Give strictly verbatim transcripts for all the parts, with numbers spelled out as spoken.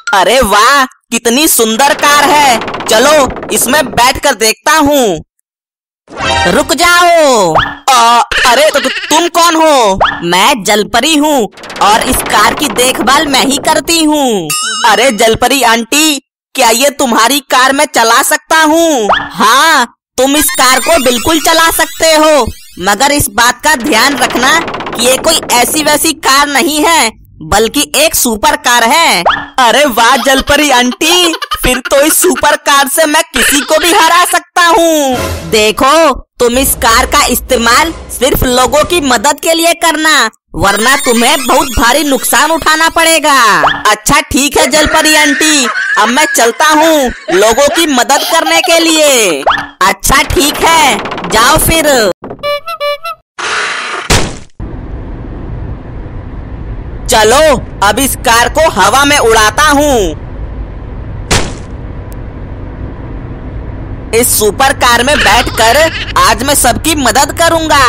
अरे वाह, कितनी सुंदर कार है। चलो इसमें बैठकर देखता हूँ। रुक जाओ। आ, अरे तो, तो तुम कौन हो? मैं जलपरी हूँ और इस कार की देखभाल मैं ही करती हूँ। अरे जलपरी आंटी, क्या ये तुम्हारी कार मैं चला सकता हूँ? हाँ, तुम इस कार को बिल्कुल चला सकते हो, मगर इस बात का ध्यान रखना कि ये कोई ऐसी वैसी कार नहीं है, बल्कि एक सुपर कार है। अरे वाह जलपरी आंटी, फिर तो इस सुपर कार से मैं किसी को भी हरा सकता हूँ। देखो, तुम इस कार का इस्तेमाल सिर्फ लोगों की मदद के लिए करना, वरना तुम्हें बहुत भारी नुकसान उठाना पड़ेगा। अच्छा ठीक है जलपरी आंटी, अब मैं चलता हूँ लोगों की मदद करने के लिए। अच्छा ठीक है, जाओ फिर। चलो अब इस कार को हवा में उड़ाता हूँ। इस सुपर कार में बैठकर आज मैं सबकी मदद करूंगा।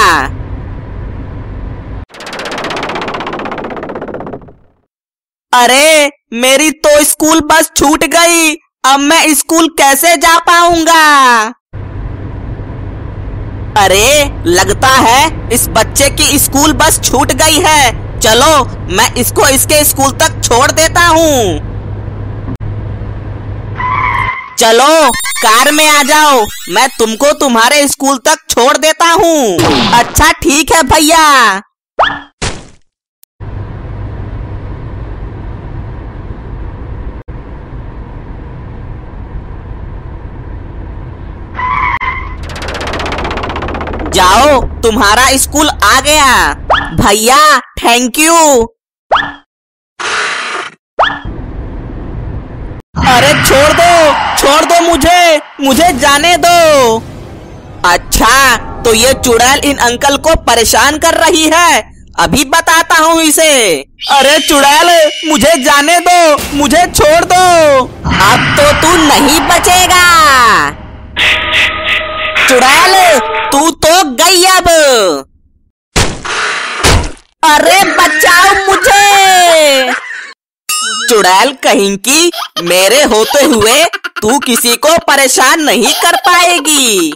अरे मेरी तो स्कूल बस छूट गई, अब मैं स्कूल कैसे जा पाऊंगा? अरे लगता है इस बच्चे की स्कूल बस छूट गई है। चलो मैं इसको इसके स्कूल तक छोड़ देता हूँ। चलो कार में आ जाओ, मैं तुमको तुम्हारे स्कूल तक छोड़ देता हूँ। अच्छा ठीक है भैया। जाओ, तुम्हारा स्कूल आ गया। भैया थैंक यू। अरे छोड़ दो, छोड़ दो मुझे, मुझे जाने दो। अच्छा तो ये चुड़ैल इन अंकल को परेशान कर रही है, अभी बताता हूँ इसे। अरे चुड़ैल मुझे जाने दो, मुझे छोड़ दो। अब तो तू नहीं बचेगा। चुड़ैल तू तो गई अब। अरे बचाओ मुझे। चुड़ैल कहीं की, मेरे होते हुए तू किसी को परेशान नहीं कर पाएगी।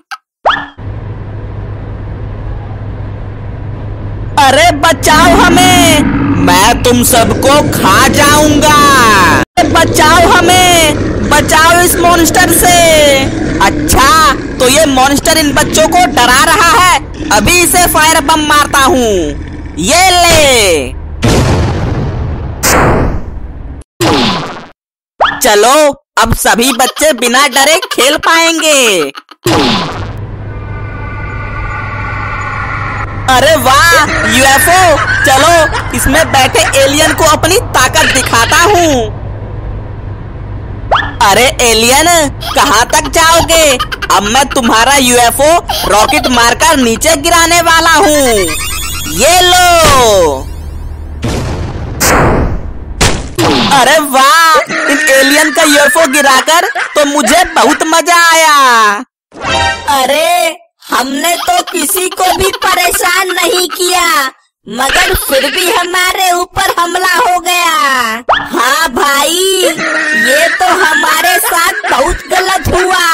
अरे बचाओ हमें, मैं तुम सबको खा जाऊंगा। बचाओ हमें, बचाओ इस मॉन्स्टर से। अच्छा तो ये मॉन्स्टर इन बच्चों को डरा रहा है, अभी इसे फायर बम मारता हूँ। ये ले। चलो अब सभी बच्चे बिना डरे खेल पाएंगे। अरे वाह यूएफओ, चलो इसमें बैठे एलियन को अपनी ताकत दिखाता हूँ। अरे एलियन कहाँ तक जाओगे? अब मैं तुम्हारा यूएफओ रॉकेट मारकर नीचे गिराने वाला हूँ। ये लो। अरे वाह, इन एलियन का यूएफओ गिराकर तो मुझे बहुत मजा आया। अरे हमने तो किसी को भी परेशान नहीं किया, मगर फिर भी हमारे ऊपर हमला हो गया। हाँ भाई, ये तो हमारे साथ बहुत गलत हुआ।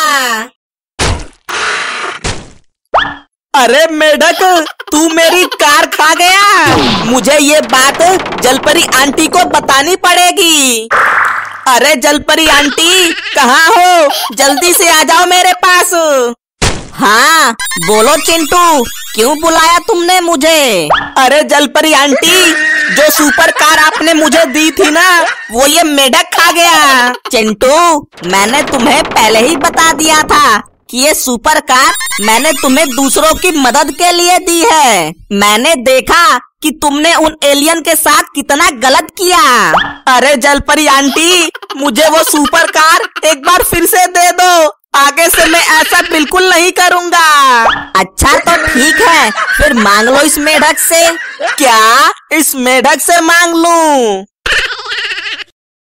अरे मेढक, तू मेरी कार खा गया। मुझे ये बात जलपरी आंटी को बतानी पड़ेगी। अरे जलपरी आंटी कहाँ हो? जल्दी से आ जाओ मेरे पास। हाँ बोलो चिंटू, क्यों बुलाया तुमने मुझे? अरे जलपरी आंटी, जो सुपर कार आपने मुझे दी थी ना, वो ये मेढक खा गया। चिंटू, मैंने तुम्हें पहले ही बता दिया था कि ये सुपर कार मैंने तुम्हें दूसरों की मदद के लिए दी है। मैंने देखा कि तुमने उन एलियन के साथ कितना गलत किया। अरे जलपरी आंटी, मुझे वो सुपर कार एक बार फिर से दे दो, आगे से मैं ऐसा बिल्कुल नहीं करूँगा। अच्छा तो ठीक है, फिर मांग लो इस मेढक से। क्या इस मेढक से मांग लूं?